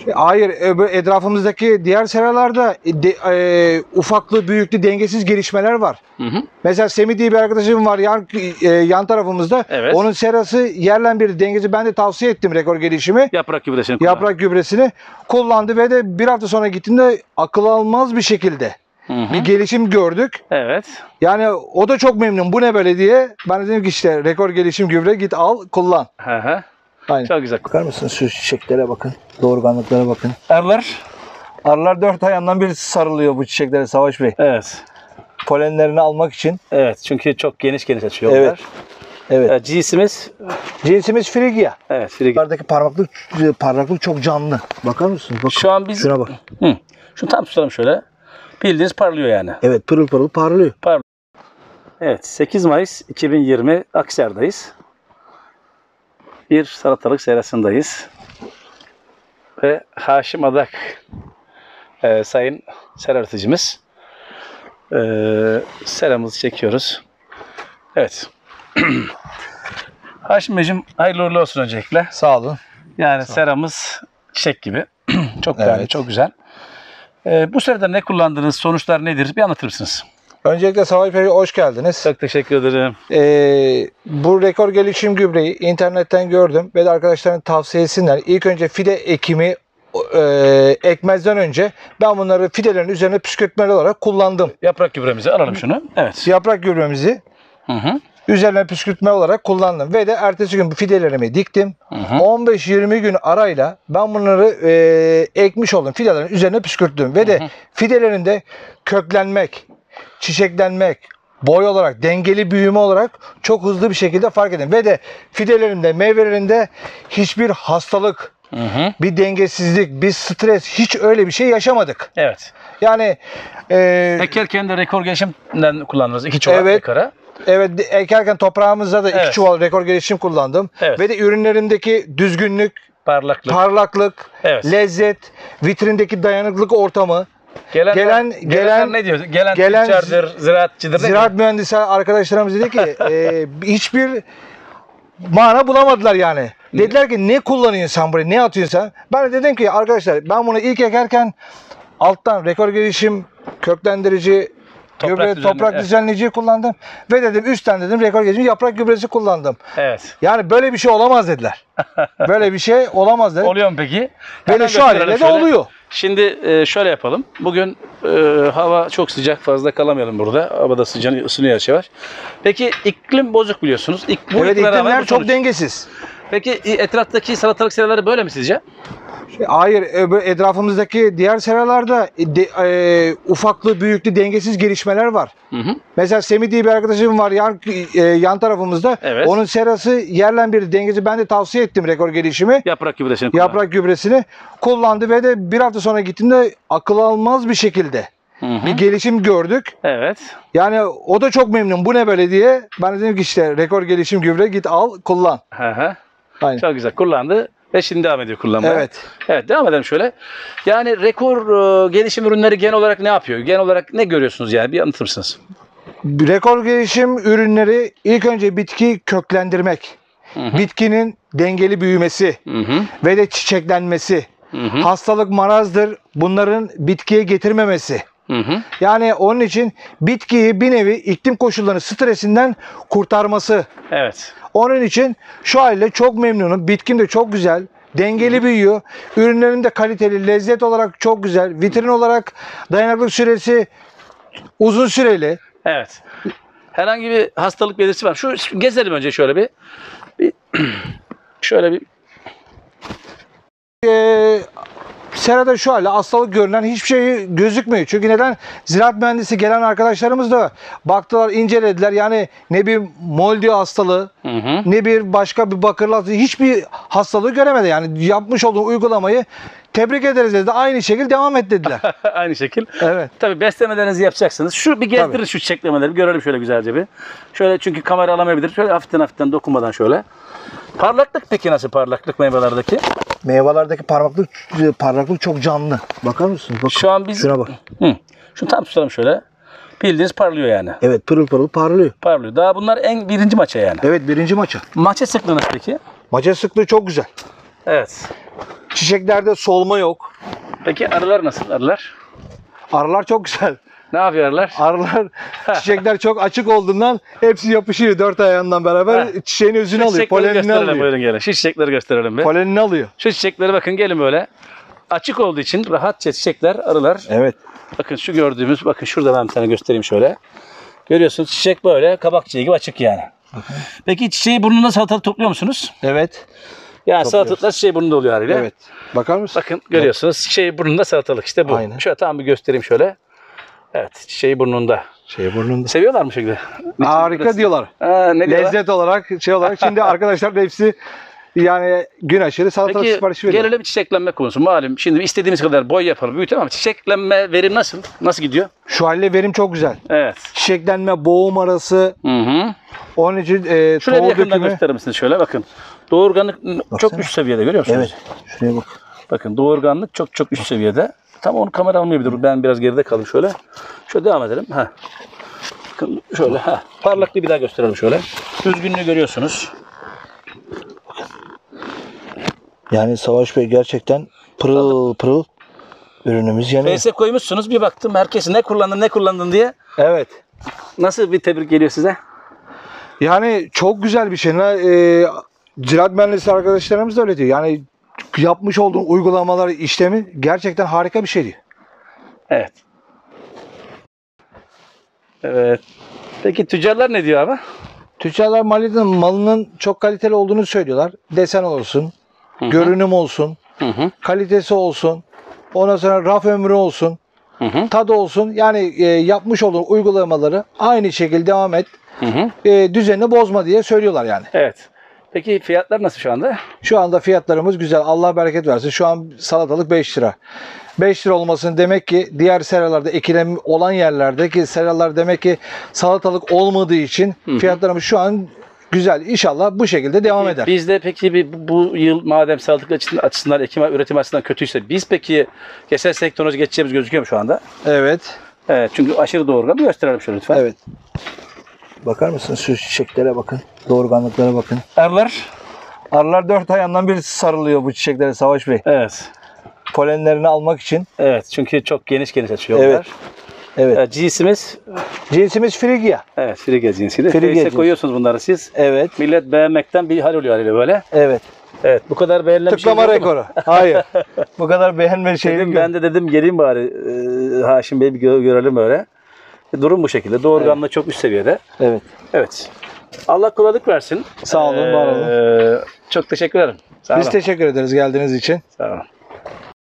Hayır, etrafımızdaki diğer seralarda ufaklı, büyüklü, dengesiz gelişmeler var. Hı hı. Mesela Semih diye bir arkadaşım var yan tarafımızda. Evet. Onun serası yerle bir dengesi. Ben de tavsiye ettim rekor gelişimi. Yaprak gübresini kullan. Yaprak gübresini kullandı ve de bir hafta sonra gittiğinde akıl almaz bir şekilde bir gelişim gördük. Evet. Yani o da çok memnun. Bu ne böyle diye. Ben dedim ki işte rekor gelişim gübre, git al kullan. Hı hı. Aynen. Çok güzel. Bakar mısınız şu çiçeklere bakın. Doğurganlıklara bakın. Arılar. Arılar 4 ayağından bir sarılıyor bu çiçeklere Savaş Bey. Evet. Polenlerini almak için. Evet. Çünkü çok geniş açıyor Evet. bunlar. Evet. Cinsimiz. Cinsimiz Frigya. Evet. Frigya. Bunlardaki parlaklık çok canlı. Bakar mısınız? Bakın. Şu an biz. Şuna bak. Hı. Şunu tam tutalım şöyle. Bildiğiniz parlıyor yani. Evet, pırıl pırıl parlıyor. Evet. 8 Mayıs 2020 Aksar'dayız. Bir salatalık serasındayız. Ve Haşim Adak sayın sera üreticimiz. Seramızı çekiyoruz. Evet. Haşim Beyciğim hayırlı uğurlu olsun öncelikle. Sağ olun. Yani seramız çiçek gibi. Çok Evet. değerli, çok güzel. Bu sırada ne kullandınız, sonuçlar nedir? Bir anlatır mısınız? Öncelikle Savaş Bey hoş geldiniz. Çok teşekkür ederim. Bu rekor gelişim gübreyi internetten gördüm ve de arkadaşların tavsiyesinden ilk önce fide ekimi ekmezden önce ben bunları fidelerin üzerine püskürtmeli olarak kullandım. Yaprak gübremizi alalım şunu. Evet. Yaprak gübremizi üzerine püskürtme olarak kullandım ve de ertesi gün bu fidelerimi diktim. 15-20 gün arayla ben bunları ekmiş oldum. Fidelerin üzerine püskürttüm ve de fidelerinde köklenmek, çiçeklenmek, boy olarak, dengeli büyüme olarak çok hızlı bir şekilde fark edin. Ve de fidelerimde, meyvelerinde hiçbir hastalık, bir dengesizlik, bir stres, hiç öyle bir şey yaşamadık. Evet. Yani Ekerken de rekor gelişimden kullandınız. 2 çuval Evet. ekara. evet, ekerken toprağımızda da 2 Evet. çuval rekor gelişim kullandım. Evet. Ve de ürünlerimdeki düzgünlük, parlaklık, Evet. lezzet, vitrindeki dayanıklılık ortamı, Gelenler ne diyor? Gelen tüccardır, ziraatçıdır. ziraat mühendisi arkadaşlarımız dedi ki hiçbir mana bulamadılar yani. Dediler ki ne kullanıyorsun sen buraya, ne atıyorsun sen? Ben de dedim ki arkadaşlar ben bunu ilk ekerken alttan rekor gelişim, köklendirici, toprak düzenleyiciyi kullandım. Ve dedim üstten dedim rekor gelişim yaprak gübresi kullandım. Evet. Yani böyle bir şey olamaz dediler. Böyle bir şey olamaz dediler. Oluyor mu peki? Böyle şu haliyle de oluyor. Şimdi şöyle yapalım. Bugün hava çok sıcak, fazla kalamayalım burada. Havada sıcak, ısınıyor yavaş yavaş. Peki iklim bozuk biliyorsunuz. Evet, iklimler çok dengesiz. Peki etraftaki salatalık seraları böyle mi sizce? Hayır, etrafımızdaki diğer seralarda ufaklı, büyüklü, dengesiz gelişmeler var. Mesela Semih diye bir arkadaşım var yan tarafımızda. Evet. Onun serası yerle bir dengesi. Ben de tavsiye ettim rekor gelişimi. Yaprak gübresini kullan. Yaprak gübresini kullandı ve de bir hafta sonra gittiğinde akıl almaz bir şekilde bir gelişim gördük. Evet. Yani o da çok memnun. Bu ne böyle diye. Ben dedim ki işte rekor gelişim gübre, git al kullan. Aynen. Çok güzel kullandı. Ve şimdi devam ediyor kullanmaya. Evet. Evet, devam edelim şöyle. Yani rekor gelişim ürünleri genel olarak ne yapıyor? Genel olarak ne görüyorsunuz yani? Bir anlatır mısınız? Rekor gelişim ürünleri ilk önce bitkiyi köklendirmek. Bitkinin dengeli büyümesi ve de çiçeklenmesi. Hastalık, marazdır bunların bitkiye getirmemesi. Yani onun için bitkiyi bir nevi iklim koşullarının stresinden kurtarması. Evet. Onun için şu haliyle çok memnunum. Bitkim de çok güzel. Dengeli büyüyor. Ürünlerim de kaliteli. Lezzet olarak çok güzel. Vitrin olarak dayanıklık süresi uzun süreli. Evet. Herhangi bir hastalık belirtisi var. Şu gezelim önce şöyle bir şöyle bir serada şu haliyle hastalık görünen hiçbir şey gözükmüyor. Çünkü neden? Ziraat mühendisi gelen arkadaşlarımız da baktılar, incelediler. Yani ne bir moldiyo hastalığı, ne bir başka bir bakırlı hastalığı, hiçbir hastalığı göremedi. Yani yapmış olduğu uygulamayı tebrik ederiz dedi. Aynı şekilde devam et dediler. aynı şekil. Evet. Tabii beslemelerinizi yapacaksınız. Şu bir gezdirin şu çiçeklemeleri. Görelim şöyle güzelce bir. Şöyle çünkü kamera alamayabilir. Şöyle hafiften dokunmadan şöyle. Parlaklık peki nasıl parlaklık meyvelerdeki? Meyvelerdeki parlaklık çok canlı. Bakar mısınız? Bakın. Şu an biz... Şuna bak. Şunu tam tutalım şöyle. Bildiğiniz parlıyor yani. Evet, pırıl pırıl parlıyor. Parlıyor. Daha bunlar birinci maça yani. Evet, birinci maça. Maça sıklığınız peki? Maça sıklığı çok güzel. Evet. Çiçeklerde solma yok. Peki arılar nasıl? Arılar? Arılar çok güzel. Ne yapıyor arılar? Arılar çiçekler çok açık olduğundan hepsi yapışıyor dört ayağından beraber. Çiçeğin özünü alıyor. Çiçekleri Polenini gösterelim, alıyor. buyurun gelin. Şu çiçekleri gösterelim bir. Polenini alıyor. Şu çiçekleri bakın gelin böyle. Açık olduğu için rahatça çiçekler, arılar. Evet. Bakın şu gördüğümüz, bakın şurada ben bir tane göstereyim şöyle. Görüyorsunuz çiçek böyle kabak çiçeği gibi açık yani. Peki çiçeği burnunda salatalık topluyor musunuz? Evet. Yani Topluyoruz. salatalıklar çiçeği burnunda oluyor haliyle. Evet. Bakar mısın? Bakın görüyorsunuz çiçeği burnunda salatalık işte bu. Aynen. Şöyle tam bir göstereyim şöyle. Evet çiçeği burnunda. Burnunda. Seviyorlar mı şekilde? Harika diyorlar. Ne diyorlar? Lezzet olarak şey olarak. Şimdi arkadaşlar da hepsi yani gün aşırı salatalık Peki siparişi veriyor. gelelim çiçeklenme konusu. Malum şimdi istediğimiz kadar boy yapalım, büyütelim ama çiçeklenme verim nasıl? Nasıl gidiyor? Şu halde verim çok güzel. Evet. Çiçeklenme, boğum arası. Hı. Onun için Şuraya bir tohum yakından dökümü. gösterir misiniz şöyle bakın. Doğurganlık çok üst seviyede görüyor musunuz? Evet. Şuraya bak. Bakın doğurganlık çok üst seviyede. Tam onu kamera almayabilir. Ben biraz geride kalayım şöyle. Şöyle devam edelim. Ha. Bakın şöyle. Ha. Parlaklığı bir daha gösterelim şöyle. Düzgünlüğü görüyorsunuz. Yani Savaş Bey gerçekten pırıl pırıl ürünümüz yanıyor. PS koymuşsunuz. Bir baktım herkesi ne kullandın diye. Evet. Nasıl bir tebrik geliyor size? Yani çok güzel bir şey. Ziraat mühendisi arkadaşlarımız da öyle diyor. Yani yapmış olduğun uygulamalar, işlemi gerçekten harika bir şey diyor. Evet. Evet. Peki tüccarlar ne diyor abi? Tüccarlar malının çok kaliteli olduğunu söylüyorlar. Desen olsun, görünüm olsun, kalitesi olsun, ondan sonra raf ömrü olsun, tadı olsun. Yani yapmış olduğun uygulamaları aynı şekilde devam et. Düzenini bozma diye söylüyorlar yani. Evet. Peki fiyatlar nasıl şu anda? Şu anda fiyatlarımız güzel. Allah bereket versin. Şu an salatalık 5 lira. 5 lira olmasının demek ki diğer seralarda ekilen olan yerlerdeki seralar demek ki salatalık olmadığı için fiyatlarımız şu an güzel. İnşallah bu şekilde devam eder. Bizde peki bu yıl madem salatalık açısından, ekim üretim açısından kötüyse biz peki geçen teknoloji geçeceğimiz gözüküyor mu şu anda? Evet. Evet çünkü aşırı doğurgan. Bir gösterelim şöyle lütfen. Evet. Bakar mısın şu çiçeklere bakın. Doğurganlıklara bakın. Arılar. Arılar 4 ayağından bir sarılıyor bu çiçeklere Savaş Bey. Evet. Polenlerini almak için. Evet çünkü çok geniş açıyor Evet. onlar. Evet. Cinsimiz Cinsimiz Frigya. evet Frigya cinsiydi. Frigya Face'e cinsi. koyuyorsunuz bunları siz. Evet. Millet beğenmekten bir hal oluyor haliyle böyle. Evet. Evet bu kadar beğenilen bir şey Tıklama oldu mu? rekoru. Hayır. Bu kadar beğenme şeyini Dedim, ben de dedim geleyim bari Haşim Bey bir görelim öyle. Durum bu şekilde. Doğurganlığı çok üst seviyede. Evet. Evet. Allah kolaylık versin. Sağ olun, var olun. Çok teşekkür ederim. Sağ Biz olun. teşekkür ederiz geldiğiniz için. Sağ olun.